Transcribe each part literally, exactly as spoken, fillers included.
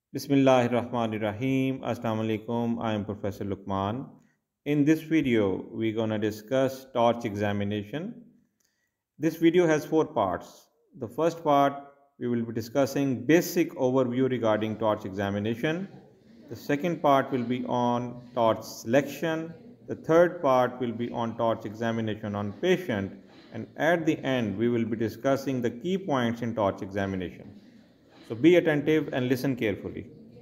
Bismillahirrahmanirrahim. Assalamu alaikum. I am Professor Lukman. In this video, we're going to discuss torch examination. This video has four parts. The first part, we will be discussing basic overview regarding torch examination. The second part will be on torch selection. The third part will be on torch examination on patient. And at the end, we will be discussing the key points in torch examination. So be attentive and listen carefully.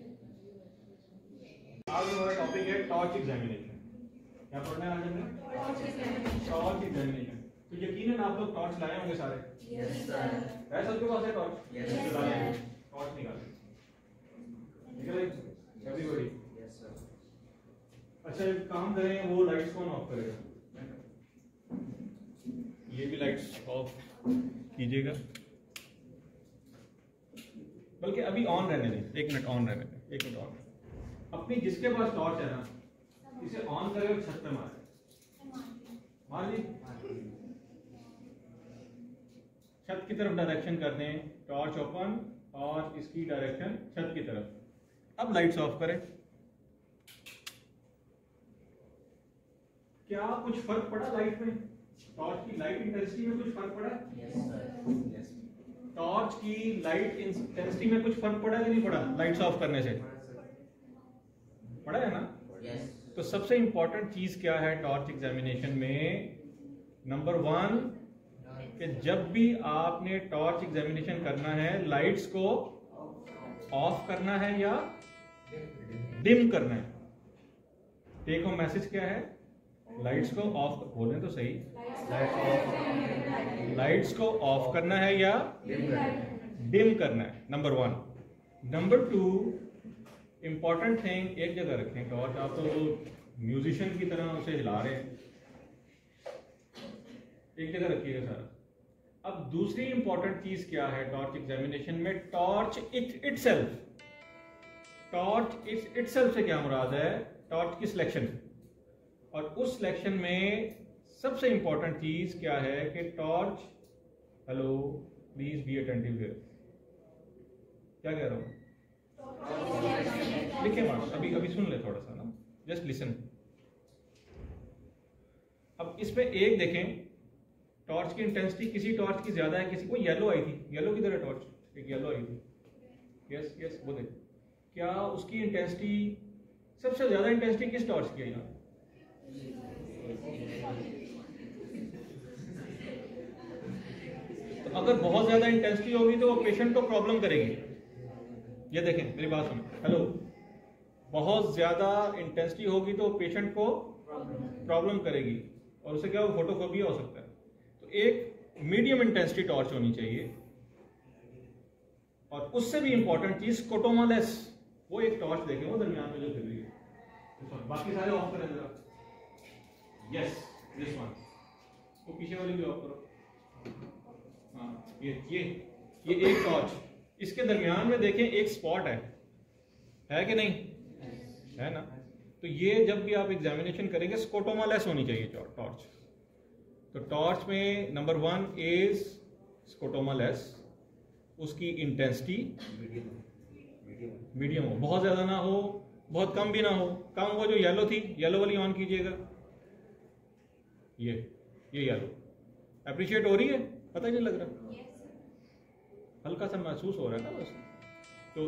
आज हमारा topic है torch examination. क्या पढ़ना है आज हमने? Torch examination. Torch examination. तो यकीनन आप लोग टॉर्च लाए होंगे सारे. Yes sir. है सबके पास है टॉर्च? Yes sir. टॉर्च निकालें. निकालें. एवरीबॉडी. Yes sir. अच्छा एक काम करें, वो लाइट्स कौन ऑफ करेगा? ये भी लाइट्स ऑफ कीजिएगा. बल्कि अभी ऑन रहने दें. एक मिनट ऑन रहने दें. एक मिनट ऑन. अपनी जिसके पास टॉर्च है ना, इसे ऑन करे और छत पे मारे. मार ली. छत की तरफ डायरेक्शन कर दें. टॉर्च ओपन और इसकी डायरेक्शन छत की तरफ. अब लाइट्स ऑफ करें. क्या कुछ फर्क पड़ा लाइट में? टॉर्च की लाइट इंटेंसिटी में कुछ फर्क पड़ा? Yes sir. यस. टॉर्च की लाइट इंटेंसिटी में कुछ फर्क पड़ा कि नहीं पड़ा लाइट्स ऑफ करने से? पड़ा है ना? yes. तो सबसे इंपॉर्टेंट चीज क्या है टॉर्च एग्जामिनेशन में? नंबर वन, कि जब भी आपने टॉर्च एग्जामिनेशन करना है, लाइट्स को ऑफ करना है या डिम करना है. टेक होम मैसेज क्या है? लाइट्स को ऑफ. बोलें तो सही. लाइट्स को ऑफ करना है या डिम करना है. Number one. Number two, important thing, एक जगह रखें टॉर्च. आप तो म्यूजिशियन की तरह उसे हिला रहे हैं. एक जगह रखिएगा सारा. अब दूसरी इंपॉर्टेंट चीज क्या है टॉर्च एग्जामिनेशन में? Torch it itself. Torch it itself से क्या मुराद है? टॉर्च की सिलेक्शन. और उस सिलेक्शन में सबसे इंपॉर्टेंट चीज क्या है कि torch. Hello, please be attentive here. क्या कह रहा हूं? लिखे मार्क्स. अभी अभी सुन ले थोड़ा सा ना. Just listen. अब इसमें एक देखें, टॉर्च की इंटेंसिटी किसी टॉर्च की ज्यादा है, किसी को येलो आई थी. येलो की तरह टॉर्च, एक येलो आई थी. यस यस, वो देख. क्या उसकी इंटेंसिटी, सबसे ज्यादा इंटेंसिटी किस टॉर्च की है यहाँ? तो अगर बहुत ज्यादा इंटेंसिटी होगी तो वो पेशेंट को प्रॉब्लम करेगी. ये देखें, मेरी बात सुनो. हेलो. बहुत ज्यादा इंटेंसिटी होगी तो पेशेंट को प्रॉब्लम करेगी और उसे क्या हो, फोटोफोबिया हो सकता है. तो एक मीडियम इंटेंसिटी टॉर्च होनी चाहिए. और उससे भी इंपॉर्टेंट चीज स्कोटोमा लेस. वो एक टॉर्च देखें, वो दरमियान में जो फिर रही है. बाकी सारे ऑफ करें जरा. Yes, this one. वो पीछे वाली भी ऑफ करो. हाँ, ये ये ये एक टॉर्च. इसके दरमियान में देखें एक स्पॉट है. है कि नहीं? है ना? तो ये जब भी आप एग्जामिनेशन करेंगे, स्कोटोमा लेस होनी चाहिए टॉर्च. तो टॉर्च में number one is scotoma less. उसकी इंटेंसिटी मीडियम हो. बहुत ज्यादा ना हो, बहुत कम भी ना हो. कम वो जो येलो थी, येलो वाली ऑन कीजिएगा. ये ये येलो अप्रिशिएट हो रही है? पता ही नहीं लग रहा. yes, हल्का सा महसूस हो रहा है ना बस. तो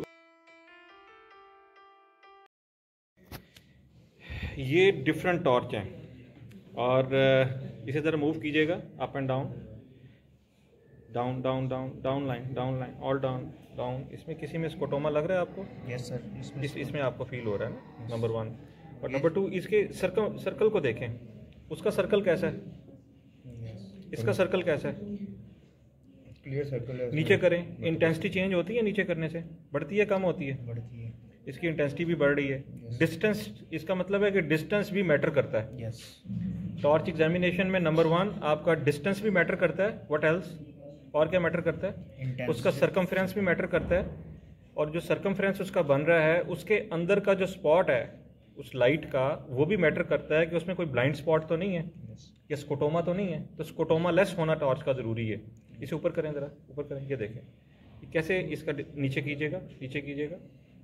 ये डिफरेंट टॉर्च हैं. और इसे जरा मूव कीजिएगा. Up and down, down down down down line, down line, all down down. इसमें किसी में स्कोटोमा लग रहा है आपको? Yes sir. इसमें इस, इसमें आपको फील हो रहा है ना. Number one. और नंबर टू, इसके सर्कल सर्कल को देखें. उसका सर्कल कैसा है? yes. इसका सर्कल कैसा है? क्लियर सर्कल है. नीचे करें. इंटेंसिटी चेंज होती है नीचे करने से? बढ़ती है, कम होती है? बढ़ती है. इसकी इंटेंसिटी भी बढ़ रही है. डिस्टेंस, इसका मतलब है कि डिस्टेंस भी मैटर करता है. यस. टॉर्च एग्जामिनेशन में नंबर वन आपका डिस्टेंस भी मैटर करता है. What else? और क्या मैटर करता है? उसका सरकमफ्रेंस भी मैटर करता है. और जो सरकमफ्रेंस उसका बन रहा है, उसके अंदर का जो स्पॉट है उस लाइट का, वो भी मैटर करता है कि उसमें कोई ब्लाइंड स्पॉट तो नहीं है. yes. या स्कोटोमा तो नहीं है. तो स्कोटोमा लेस होना टॉर्च का ज़रूरी है. इसे ऊपर करें ज़रा, ऊपर करें. ये देखें कैसे. इसका नीचे कीजिएगा, नीचे कीजिएगा.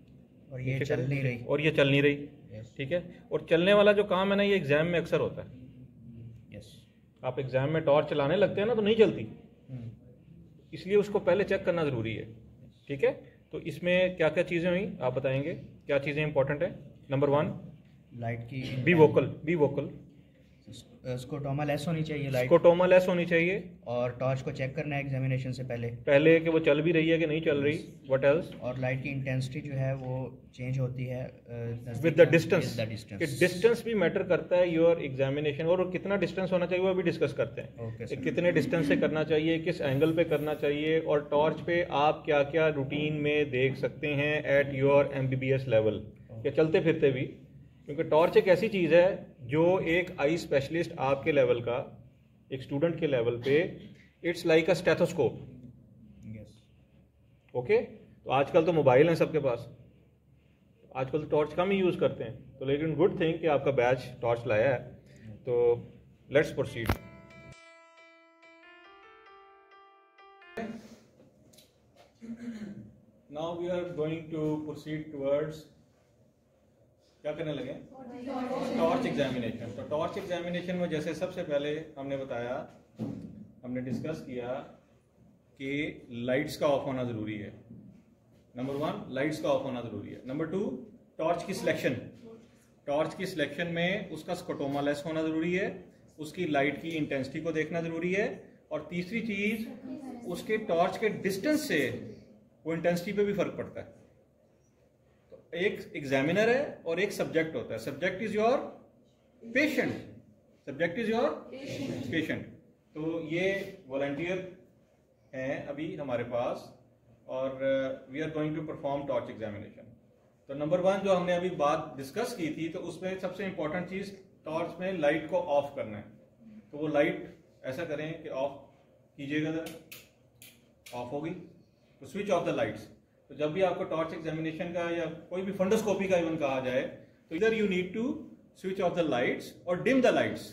और ये चल नहीं रही और ये चल नहीं रही, ठीक है। और चलने वाला जो काम है ना, ये एग्जाम में अक्सर होता है। यस, आप एग्जाम में टॉर्च चलाने लगते हैं ना तो नहीं चलती, इसलिए उसको पहले चेक करना ज़रूरी है, ठीक है। तो इसमें क्या क्या चीज़ें हुई आप बताएंगे, क्या चीज़ें इंपॉर्टेंट हैं? नंबर वन, लाइट की be focal, be focal, scotoma less होनी चाहिए, लाइट स्कोटोमा लेस होनी चाहिए, और टॉर्च को चेक करना है एग्जामिनेशन से पहले पहले कि वो चल भी रही है कि नहीं चल रही। What else? और लाइट की इंटेंसिटी जो है वो चेंज होती है विद द डिस्टेंस, द कि डिस्टेंस डिस्टेंस भी मैटर करता है योर एग्जामिनेशन। और कितना डिस्टेंस होना चाहिए वो अभी डिस्कस करते हैं, ओके कि सर। कितने डिस्टेंस से करना चाहिए, किस एंगल पे करना चाहिए, और टॉर्च पे आप क्या क्या रूटीन में देख सकते हैं एट योर एमबीबीएस लेवल, या चलते फिरते भी। क्योंकि टॉर्च एक ऐसी चीज़ है जो एक आई स्पेशलिस्ट आपके लेवल का, एक स्टूडेंट के लेवल पे, it's like a stethoscope. Yes, okay, तो आजकल तो मोबाइल हैं सबके पास, आजकल तो टॉर्च कम ही यूज़ करते हैं, तो लेकिन गुड थिंग कि आपका बैच टॉर्च लाया है। तो let's proceed. Now we are going to proceed towards, क्या करने लगे? Torch examination. तो टॉर्च एग्जामिनेशन में जैसे सबसे पहले हमने बताया, हमने डिस्कस किया कि लाइट्स का ऑफ होना जरूरी है। नंबर वन, लाइट्स का ऑफ होना जरूरी है। नंबर टू, टॉर्च की सिलेक्शन, टॉर्च की सिलेक्शन में उसका स्कोटोमा लेस होना जरूरी है, उसकी लाइट की इंटेंसिटी को देखना जरूरी है, और तीसरी चीज, उसके टॉर्च के डिस्टेंस से वो इंटेंसिटी पे भी फर्क पड़ता है। एक एग्जामिनर है और एक सब्जेक्ट होता है। Subject is your patient, subject is your patient. तो ये वॉलंटियर हैं अभी हमारे पास, और we are going to perform torch examination. तो नंबर वन जो हमने अभी बात डिस्कस की थी, तो उसमें सबसे इंपॉर्टेंट चीज टॉर्च में लाइट को ऑफ करना है। तो वो लाइट ऐसा करें कि ऑफ कीजिएगा, जरा ऑफ होगी तो स्विच ऑफ द लाइट्स। तो जब भी आपको टॉर्च एग्जामिनेशन का या कोई भी फंडोस्कोपी का इवन कहा जाए, तो इधर you need to switch off the lights और डिम द लाइट्स।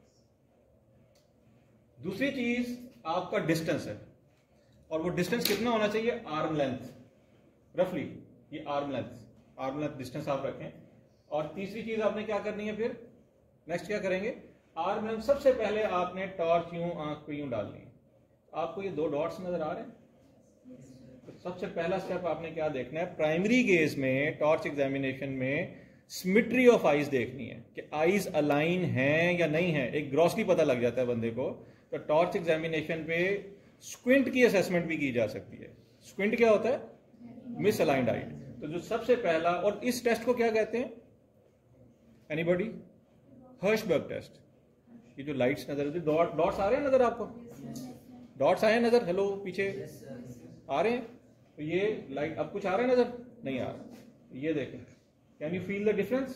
दूसरी चीज आपका डिस्टेंस है, और वो डिस्टेंस कितना होना चाहिए? आर्म लेंथ, रफली ये arm length, arm length distance आप रखें। और तीसरी चीज आपने क्या करनी है फिर, नेक्स्ट क्या करेंगे? Arm length. सबसे पहले आपने टॉर्च यूं आंख पे यूं डालनी है। आपको ये दो डॉट्स नजर आ रहे हैं? तो सबसे पहला स्टेप आपने क्या देखना है? प्राइमरी गेज में, टॉर्च एग्जामिनेशन में सिमेट्री ऑफ आईज देखनी है कि आईज अलाइन हैं या नहीं है। एक ग्रॉसली पता लग जाता है बंदे को। तो टॉर्च एग्जामिनेशन पे स्क्विंट की असेसमेंट भी की जा सकती है। स्क्विंट क्या होता है? Misaligned eye. तो जो सबसे पहला, और इस टेस्ट को क्या कहते हैं? एनीबॉडी? Hirschberg test. ये जो लाइट्स नजर, डॉट डॉट्स आ रहे हैं नजर आपको? डॉट्स आए नजर? हेलो, पीछे आ रहे हैं? तो ये लाइट, अब कुछ आ रहा है नजर? नहीं आ रहा। ये देखें, can you feel the difference?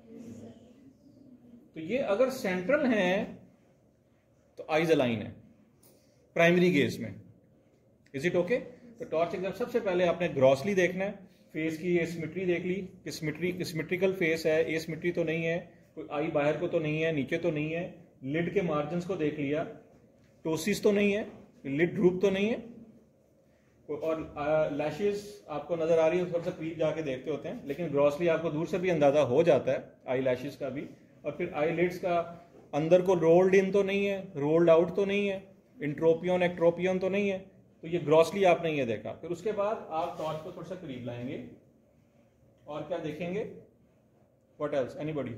तो ये अगर सेंट्रल हैं तो आइज अलाइन है प्राइमरी गेज में। Is it okay? तो टॉर्च एग्जाम सबसे पहले आपने ग्रॉसली देखना है, फेस की ये सिमेट्री देख ली कि सिमेट्री सिमेट्रिकल फेस है, ए सिमेट्री तो नहीं है, कोई आई बाहर को तो नहीं है, नीचे तो नहीं है, लिड के मार्जिन को देख लिया, टोसिस तो नहीं है, लिड ड्रूप तो नहीं है, और लैशेस आपको नजर आ रही है, थोड़ा सा करीब जाके देखते होते हैं, लेकिन ग्रॉसली आपको दूर से भी अंदाजा हो जाता है आई लैशेस का भी। और फिर आई लिड्स का अंदर को रोल्ड इन तो नहीं है, रोल्ड आउट तो नहीं है, इंट्रोपियन एक्ट्रोपियन तो नहीं है। तो ये ग्रॉसली आपने ये देखा। फिर उसके बाद आप टॉर्च को थोड़ा सा करीब लाएंगे और क्या देखेंगे? What else? एनीबॉडी?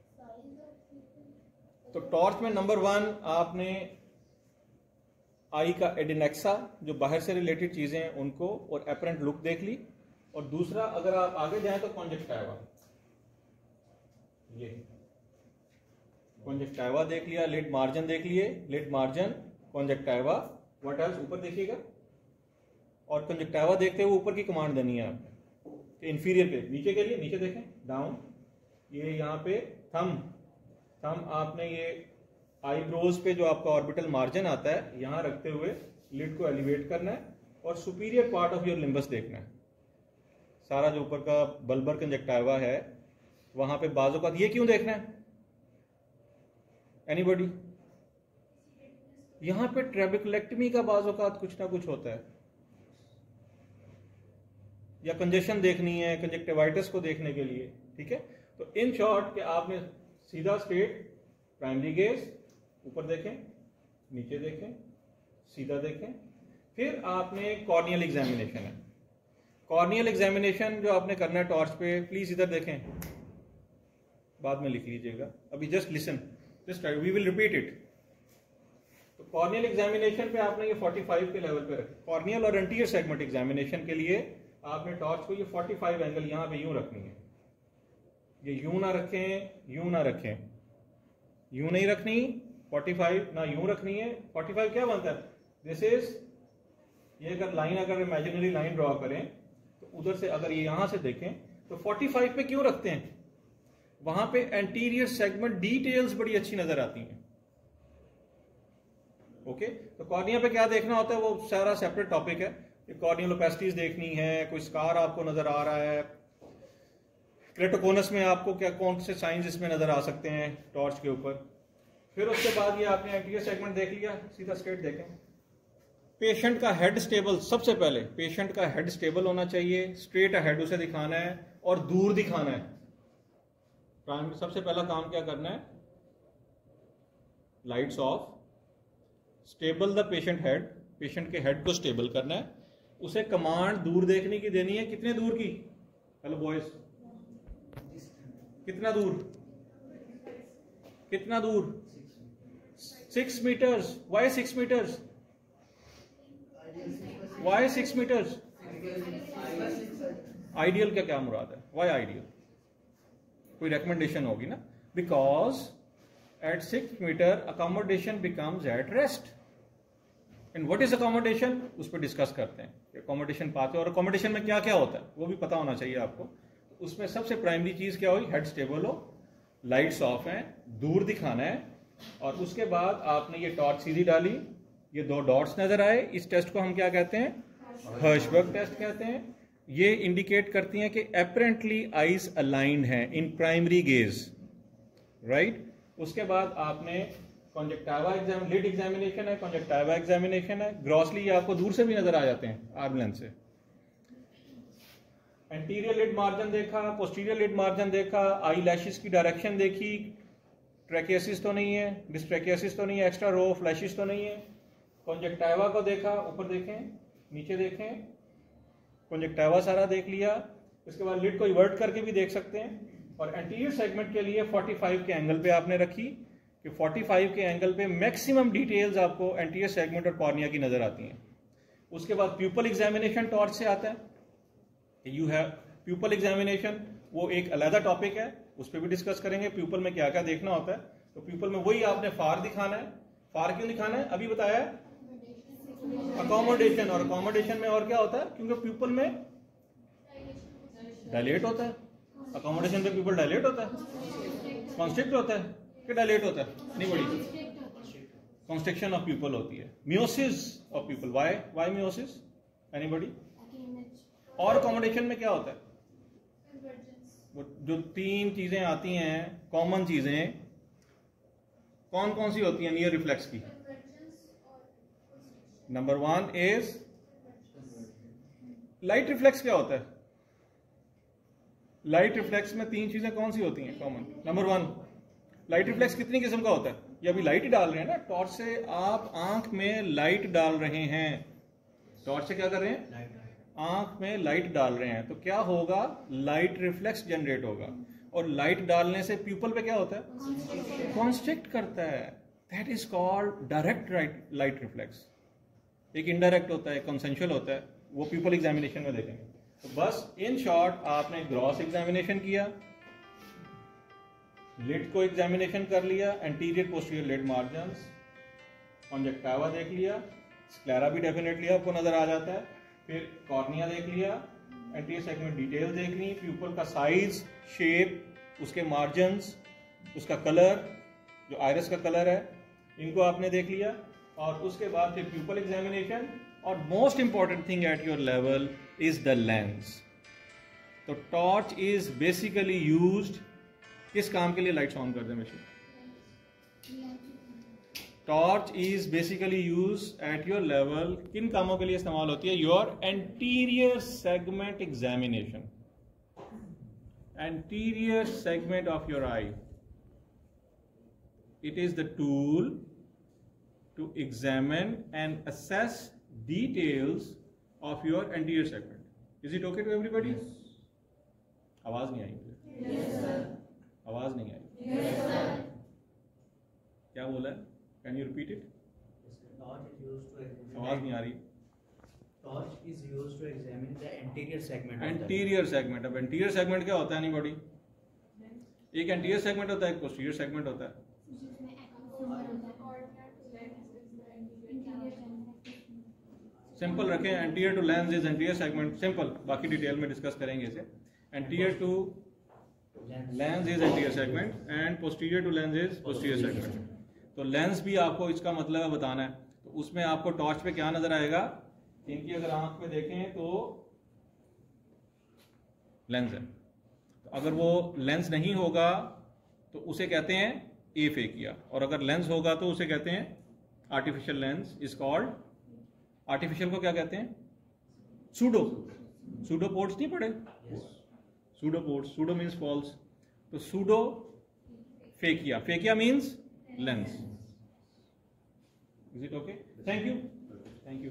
तो टॉर्च में नंबर वन आपने आई का एडिनेक्सा, जो बाहर से रिलेटेड चीजें हैं उनको, और एपरेंट लुक देख ली। और दूसरा अगर आप आगे जाएं तो कॉन्जेक्टिवा, ये कॉन्जेक्टिवा देख लिया, लिड मार्जिन देख लिए, lid margin, conjunctiva, what else? ऊपर देखिएगा। और कॉन्जेक्टिवा देखते हुए ऊपर की कमांड देनी है आपने, इंफीरियर पे, नीचे के लिए नीचे देखें, डाउन, ये यहाँ पे थम, थम आपने ये आईब्रोज पे जो आपका ऑर्बिटल मार्जिन आता है यहां रखते हुए लिड को एलिवेट करना है, और superior part of your limbus देखना है। सारा जो ऊपर का बल्बर कंजक्टिवा है वहां पे बाजू का, ये क्यों देखना है? एनीबॉडी? यहां पे ट्रेबेकुलेक्टमी का बाजू का कुछ ना कुछ होता है। या कंजेशन देखनी है कंजक्टिवाइटिस को देखने के लिए, ठीक है। तो इन शॉर्ट कि आपने सीधा स्ट्रेट प्राइमरी गेज, ऊपर देखें, नीचे देखें, सीधा देखें, फिर आपने कॉर्नियल एग्जामिनेशन है। कॉर्नियल एग्जामिनेशन जो आपने करना है टॉर्च पे, प्लीज इधर देखें, बाद में लिख लीजिएगा, अभी just listen, just we will repeat it. तो कॉर्नियल एग्जामिनेशन पे आपने ये पैंतालीस के लेवल पे रखें। कॉर्नियल और एंटीरियर सेगमेंट एग्जामिनेशन के लिए आपने टॉर्च को ये पैंतालीस एंगल यहां पे यूं रखनी है, ये यूं ना रखें, यूं ना रखें, यूं नहीं रखनी, पैंतालीस ना यूं रखनी है। पैंतालीस क्या बनता है, दिस इज, ये अगर लाइन, अगर इमेजिनरी लाइन ड्रॉ करें तो उधर से अगर ये यहां से देखें तो पैंतालीस पे क्यों रखते हैं, वहां पे एंटीरियर सेगमेंट डिटेल्स बड़ी अच्छी नजर आती हैं। ओके, तो कॉर्निया पे क्या देखना होता है वो सारा सेपरेट टॉपिक है। कॉर्नियल ओपेसिटीज देखनी है, कोई स्कार आपको नजर आ रहा है, क्रेटोकोनस में आपको क्या कौन से साइंस इसमें नजर आ सकते हैं टॉर्च के ऊपर। फिर उसके बाद ये आपने एंटीरियर सेगमेंट देख लिया, सीधा स्ट्रेट देखें। पेशेंट का हेड स्टेबल, सबसे पहले पेशेंट का हेड स्टेबल होना चाहिए, स्ट्रेट हेड उसे दिखाना है और दूर दिखाना है। सबसे पहला काम क्या करना है, lights off, stable the patient head, patient के हेड को स्टेबल करना है। उसे कमांड दूर देखने की देनी है, कितने दूर की, हेलो बॉयज, कितना दूर, कितना दूर, six metres. Why six metres, why six metres, ideal का क्या मुराद है, वाई आइडियल, कोई रिकमेंडेशन होगी ना, because at six metre accommodation becomes at rest. And what is accommodation, उस पर डिस्कस करते हैं, अकोमोडेशन पाते हैं, और अकोमोडेशन में क्या क्या होता है वो भी पता होना चाहिए आपको। उसमें सबसे प्राइमरी चीज क्या हुई, हेड स्टेबल हो, लाइट्स ऑफ हैं, दूर दिखाना है, और उसके बाद आपने ये टॉर्च सीधी डाली, ये दो डॉट्स नजर आए, इस टेस्ट को हम क्या कहते हैं, हर्शबर्ग टेस्ट कहते हैं। ये इंडिकेट करती हैं कि एपरेंटली आईज अलाइंड हैं इन प्राइमरी गेज, राइट। उसके बाद आपने कॉन्जेक्टिवा एग्जाम, लिड एग्जामिनेशन है, कॉन्जेक्टिवा एग्जामिनेशन है। ग्रॉसली आपको दूर से भी नजर आ जाते हैं आर्म लेंथ से। एंटीरियर लिड मार्जिन देखा, पोस्टीरियर लिड मार्जिन देखा, आई लैशेस की डायरेक्शन देखी, ट्रैकियासिस तो नहीं है, डिस्ट्रैकियासिस तो नहीं है, एक्स्ट्रा रो फ्लैशेस तो नहीं है। कॉन्जेक्टिवा को देखा, ऊपर देखें, नीचे देखें, कॉन्जेक्टिवा सारा देख लिया। उसके बाद लिड को इवर्ट करके भी देख सकते हैं। और एंटीरियर सेगमेंट के लिए पैंतालीस के एंगल पे आपने रखी कि पैंतालीस के एंगल पे मैक्सिमम डिटेल्स आपको एंटीरियर सेगमेंट और कॉर्निया की नजर आती हैं। उसके बाद प्यूपल एग्जामिनेशन टॉर्च से आता है। यू हैव प्यूपल एग्जामिनेशन, वो एक अलग टॉपिक है, उस पर भी डिस्कस करेंगे प्यूपल में क्या क्या देखना होता है। तो प्यूपल में वही आपने फार दिखाना है। फार क्यों दिखाना है, अभी बताया, अकोमोडेशन, और अकोमोडेशन में और क्या होता है, क्योंकि प्यूपल में डायलेट होता है, अकोमोडेशन पे प्यूपल डायलेट होता है, कॉन्स्ट्रिक्ट होता है कि डायलेट होता है, नहीं बड़ी कॉन्स्ट्रिक्शन ऑफ प्यूपल होती है, miosis of pupil. Why why miosis, anybody. और अकोमोडेशन में क्या होता है, वो जो तीन चीजें आती हैं कॉमन चीजें, कौन कौन सी होती हैं नियर रिफ्लेक्स की। Number one is light reflex. क्या होता है लाइट रिफ्लेक्स में, तीन चीजें कौन सी होती हैं common. Number one, light reflex कितनी किस्म का होता है, ये अभी लाइट ही डाल रहे हैं ना, टॉर्च से आप आंख में लाइट डाल रहे हैं, टॉर्च से क्या कर रहे हैं, आंख में लाइट डाल रहे हैं, तो क्या होगा, लाइट रिफ्लेक्स जनरेट होगा। और लाइट डालने से प्यूपल पे क्या होता है, कॉन्स्ट्रिक्ट करता है, that is called direct light reflex. एक इनडायरेक्ट होता है, कंसेंशुअल होता है, वो प्यूपल एग्जामिनेशन में देखेंगे। तो बस इन शॉर्ट आपने ग्रॉस एग्जामिनेशन किया, लिड को एग्जामिनेशन कर लिया, anterior posterior lid margins, conjunctiva देख लिया, स्क्लेरा भी डेफिनेटली आपको नजर आ जाता है, फिर कॉर्निया देख लिया, एंटीरियर सेगमेंट डिटेल देख ली, प्यूपल का साइज, शेप, उसके मार्जिन्स, उसका कलर, जो आयरस का कलर है, इनको आपने देख लिया। और उसके बाद फिर प्यूपल एग्जामिनेशन, और most important thing at your level is the lens. तो टॉर्च इज बेसिकली यूज्ड किस काम के लिए, लाइट्स ऑन कर दे machine, torch is basically use at your level. किन कामों के लिए इस्तेमाल होती है? Your anterior segment examination. Anterior segment of your eye. It is the tool to examine and assess details of your anterior segment. Is it okay to everybody? आवाज नहीं आई मुझे. yes, sir. आवाज नहीं आई. yes, sir. क्या बोला है? Can you repeat it? Torch is used to examine. आवाज नहीं आ रही. Torch is used to examine the anterior segment. Anterior segment. अब anterior segment क्या होता है anybody? एक anterior segment होता है, एक posterior segment होता है. सिंपल रखें. Anterior to lens is anterior segment. Simple. बाकी डिटेल में डिस्कस करेंगे इसे. Anterior to lens is anterior segment and posterior to lens is posterior segment. तो लेंस भी आपको इसका मतलब है बताना है. तो उसमें आपको टॉर्च पे क्या नजर आएगा? इनकी अगर आंख में देखें तो लेंस है. तो अगर वो लेंस नहीं होगा तो उसे कहते हैं ए फेकिया, और अगर लेंस होगा तो उसे कहते हैं artificial lens. Is called. Artificial को क्या कहते हैं? सूडो. सूडो पोर्ट्स नहीं पढ़े? Pseudo ports. Pseudo means false. तो pseudophakia. Phakia means lens. Is it okay? Thank you. Thank you.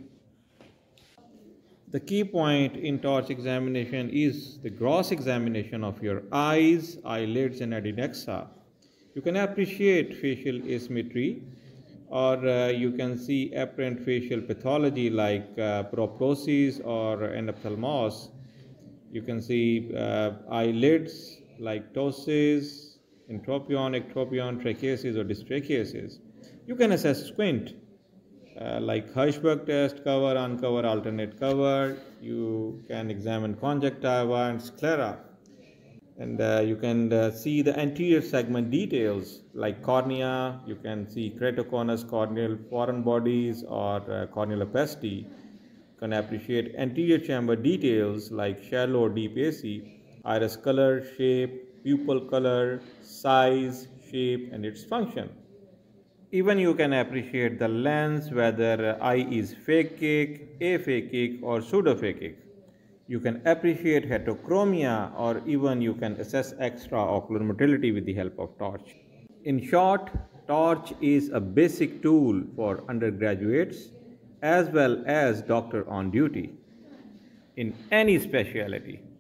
The key point in torch examination is the gross examination of your eyes, eyelids and adnexa. You can appreciate facial asymmetry, or uh, you can see apparent facial pathology like uh, proptosis or endophthalmos. You can see uh, eyelids like ptosis, entropion, ectropion, trichiasis or dystrachiasis. You can assess squint uh, like Hirschberg test, cover, uncover, alternate cover. You can examine conjunctiva and sclera. And uh, you can uh, see the anterior segment details like cornea. You can see keratoconus, corneal foreign bodies or uh, corneal opacity. You can appreciate anterior chamber details like shallow or deep A C, iris color, shape, pupil color, size, shape and its function. Even you can appreciate the lens, whether eye is phakic, aphakic or pseudophakic. You can appreciate heterochromia, or even you can assess extraocular motility with the help of torch. In short, torch is a basic tool for undergraduates as well as doctor on duty in any specialty.